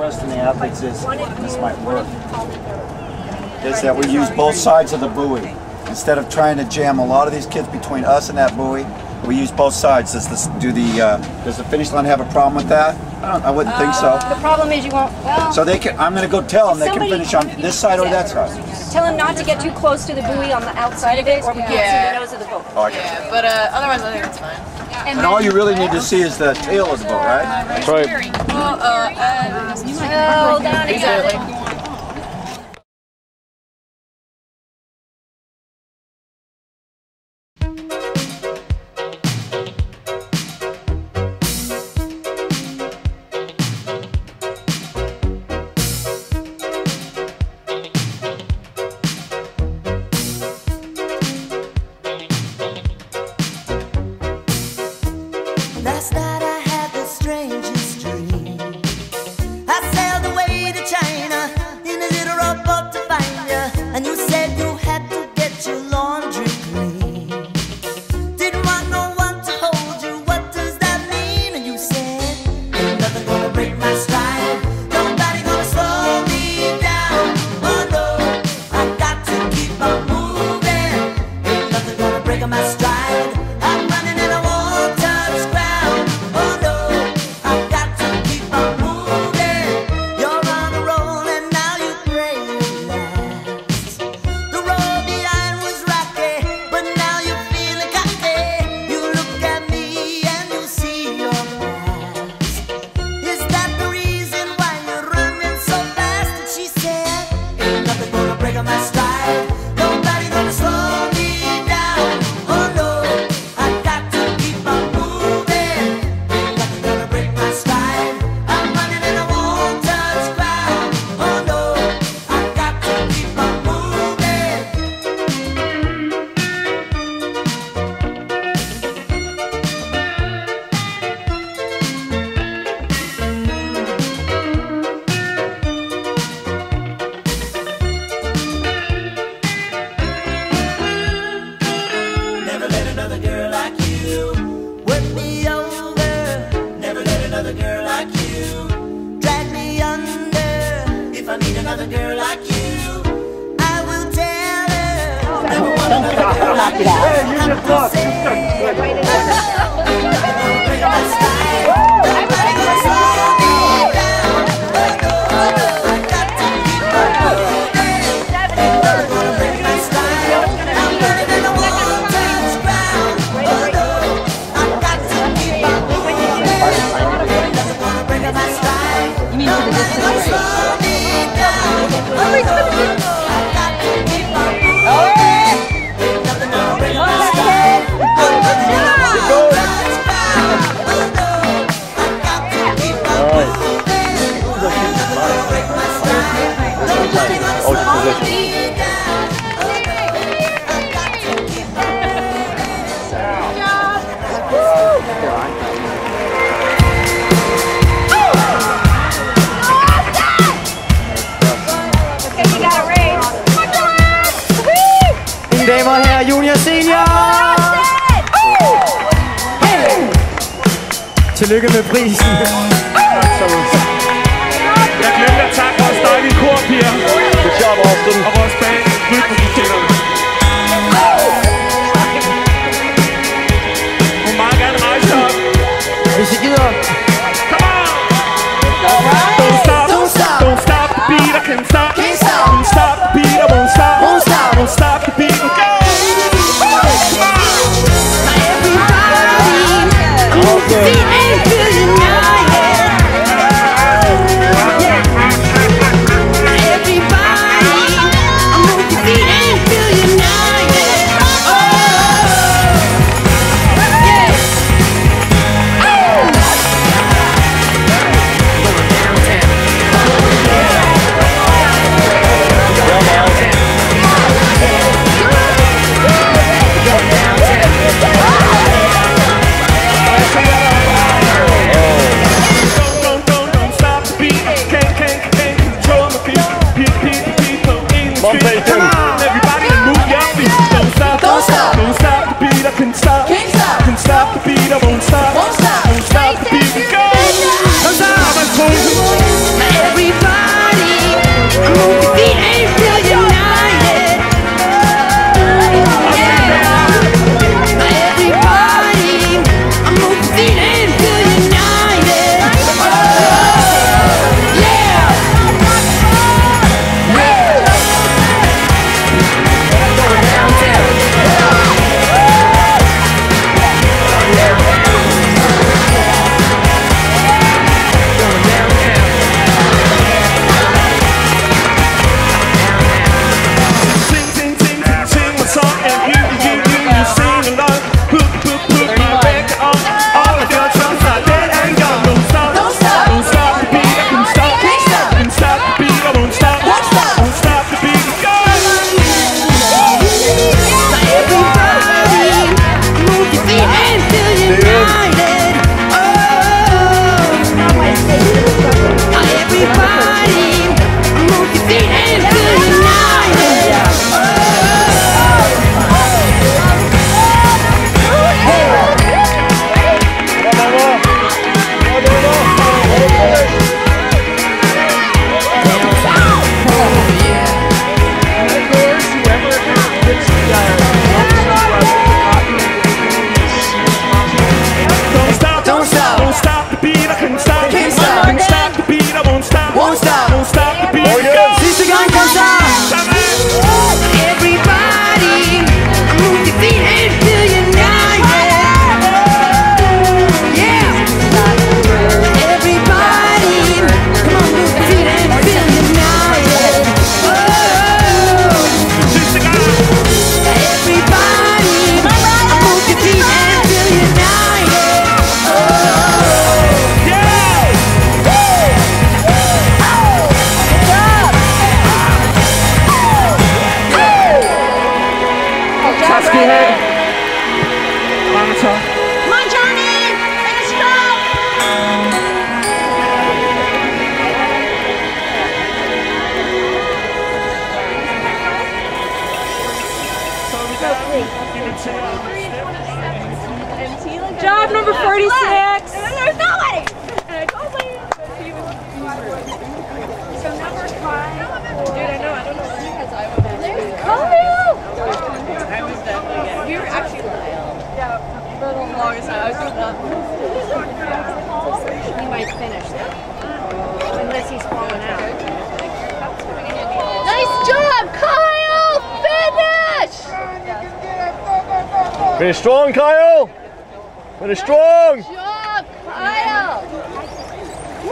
interest in the athletes is, this might work, is that we use both sides of the buoy. Instead of trying to jam a lot of these kids between us and that buoy, we use both sides. Does the finish line have a problem with that? I wouldn't think so. The problem is you won't. Well, so they can. I'm going to go tell them they can finish on this side or that side. Tell them not to get too close to the buoy on the outside of it, or we can't see the nose of the boat. Oh, yeah, but otherwise I think it's fine. And all you really need to see is the tail of the boat, right? That's right. Well, down exactly. Last night I had the strangest dream. I sailed away to China in a little rowboat to find you, and you said you had to get your laundry clean. Didn't want no one to hold you, what does that mean? And you said, ain't nothing gonna break my stride, nobody gonna slow me down. Oh no, I got to keep on moving, ain't nothing gonna break my stride. I'm running and I won't touch ground. Oh no, I've got to keep on moving. You're on a roll and now you pray it lasts. The road behind was rocky, but now you're feeling cocky. You look at me and you see your past. Is that the reason why you're running so fast? And she said, ain't nothing gonna break my stride, nobody gonna slow me down. Oh no, I've got to keep on moving, ain't nothing gonna break my stride. I'm running and I won't touch ground. Oh no, I've got to keep on moving. Never let another girl like you work me over. Never let another girl like you drag me under. If I meet another girl like you, I will tell her. Never want another girl like you. I'm gonna say, break my stride. Nobody gonna slow me down. Oh no, I got to keep on moving. Never gonna break my stride. I'm running and I won't touch ground. Oh no, I've got to keep on moving. Never gonna break my stride. Nobody gonna slow me down. Oh no, I've got to keep on moving. Nothing gonna break my stride. I'm running and I won't touch ground. Oh no, I've got to keep on moving. Nothing gonna break my stride. Nobody gonna slow me down. Oh no, I've got to keep on Okay, you got a raise. Mine damer og herrer, junior senior! Tillykke med prisen. Jeg glemte at takke vores dejlige korpiger. Good job, Austin. Og vores band, rytmemusikerne. Må meget gerne rejse op. Hvis I gider. Come on! Don't stop, don't stop, don't stop the beat, I can't stop. Don't stop the beat, I won't stop. Don't stop the beat, go! everybody. ahead. Monitor. Come on, Johnny! Finish strong! Job number 46. There's nobody! So number 5. Dude, I know. I don't know where he has We were actually for the longest time. I was doing that. He might finish though. Unless he's falling out. Nice job, Kyle! Finish! Finish strong, Kyle. Finish strong. Good job, Kyle! Woo!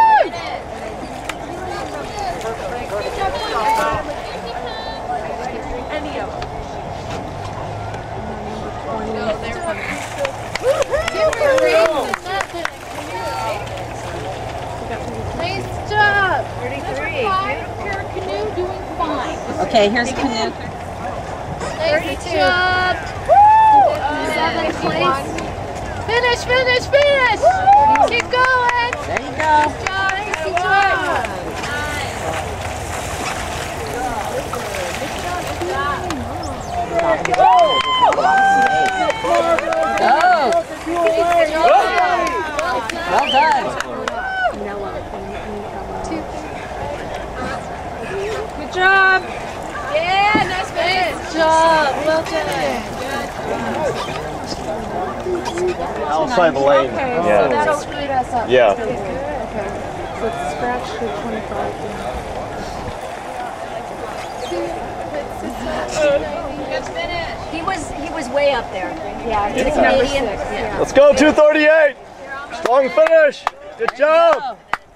Nice job! 33. Canoe doing fine. Okay, here's a canoe. Nice job! Woo! 7th place. Finish! Keep going! There you go. Good job! Go. Well done. Good job. Yeah, nice job. Well done. Outside the lane. Okay, so Yeah. that'll speed us up. Yeah. Okay. So it's scratch to 25. He was way up there. Yeah, He's a it's number Canadian. 6. Yeah. Let's go, 238. Strong finish. Good job.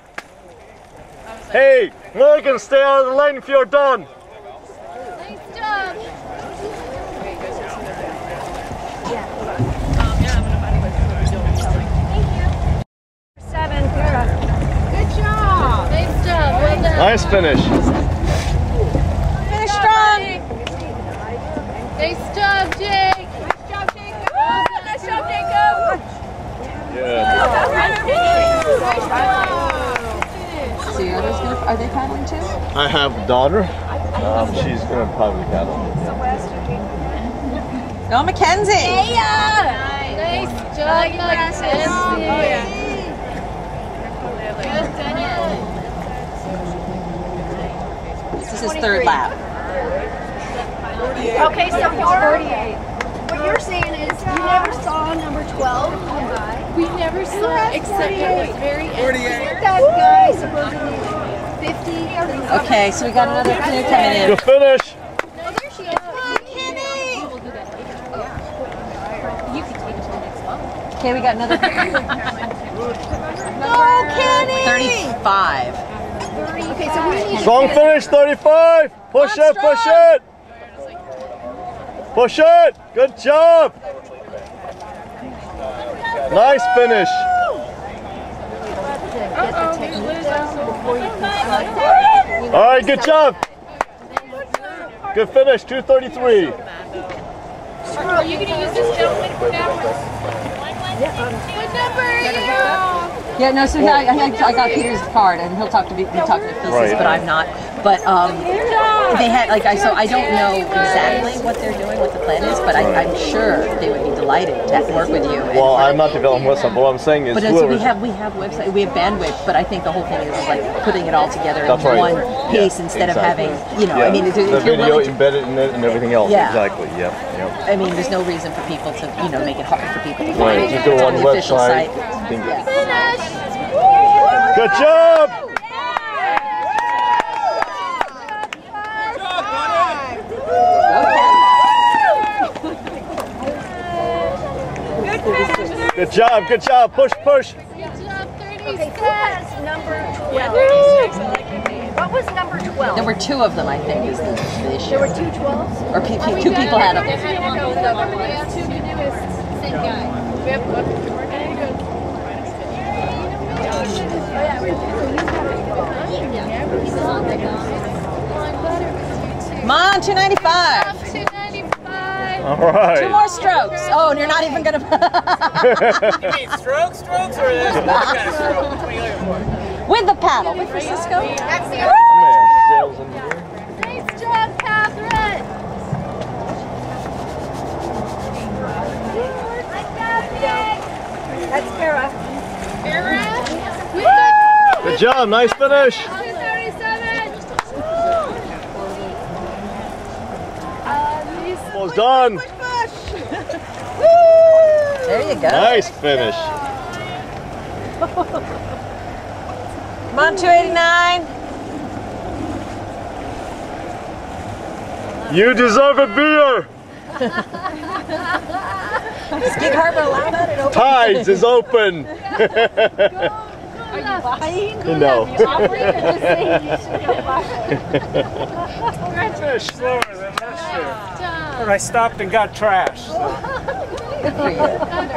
Hey, Morgan, stay out of the lane if you're done. Nice job. 7, Kara. Good job. Nice job. Well done. Nice finish. Finish strong. Nice job, Jake. Nice job, Jacob. Yeah. So your others are they paddling too? I have a daughter. She's gonna probably paddle. Go Mackenzie. Nice job, Mackenzie. This is his third lap. Okay, so what you're saying is you never saw number 12 come by. We never saw it, except it was very Isn't that guy supposedly 50? Okay, so we got another canoe coming in. Good finish. Okay, we got another. Go, Kenny! 35. Okay, so we need Strong finish, 35. Push it, push it. Push it. Good job. Nice finish. All right, good job. Good finish, 233. Are you going to use this gentleman for now? What number are you? Yeah, no. So I got Peter's card, and he'll talk to me. He'll talk to Thesis, Right. but I'm not. But they had so I don't know exactly what they're doing, what the plan is, but I'm sure they would be delighted to work with you. Well, I'm not developing with them, but what I'm saying is But so whoever's... we have website, we have bandwidth, but I think the whole thing is like putting it all together in That's right. one piece Yeah, instead exactly. of having, I mean, if the you're video willing to, embedded in it and everything else. Yeah. Exactly. Yep. I mean, there's no reason for people to, make it hard for people to find Right. it. Just go It's on the official website. site. Think- Yeah. Good job. Good job. Good job. Push, push. Okay, who has number 12? What was number 12? There were two of them, I think, is the issue. There were two 12s? Or two people had them. Come on, 295. 295. All right. 2 more strokes. Oh, and you're not even gonna. You mean strokes or this kind of stroke? Which one are you looking for? With the paddle, with Francisco. That's the Nice job, Catherine. That's Kara. Kara. Good job. Nice finish. 237. Almost done. There you go. Nice finish. Come on, 289. You deserve a beer. Is Gig Harbor allowed that? It open? Tides is open. Are you buying? No. Fish slower than this year. And I stopped and got trash. Good for you.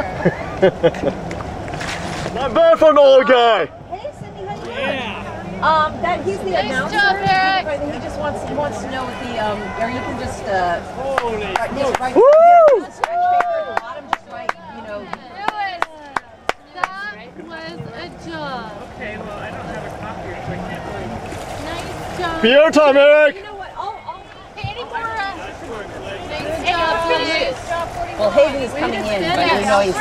Not bad for an old guy. Hey, Cindy, how you doing? Yeah. That he's the Nice announcer. job, Eric. He just wants to know what the or you can just Holy write Woo! on the scratch paper at the bottom. Just write, Lewis, that was a job. Okay, well, I don't have a copy, so I can't really. Nice job. Beer time, Eric. You know what? Hey, any more? Nice job, finish. Well, Hayden is coming in, but you know he's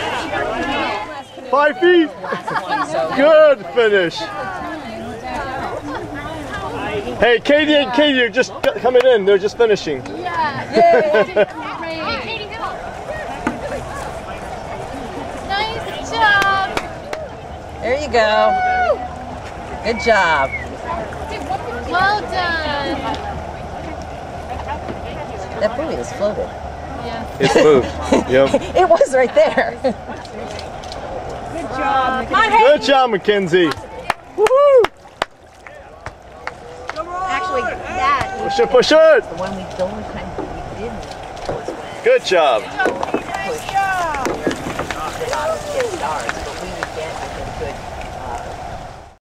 5 feet. Good finish. Hey, Katie and Katie are just coming in. They're just finishing. Yeah. Great. Nice job. There you go. Good job. Well done. That buoy is floated. Yeah. It's moved. Yep. It was right there. Good job, Mackenzie. Woohoo! Actually, that Push it, push it. The one we don't kind of did. Good job. Nice job.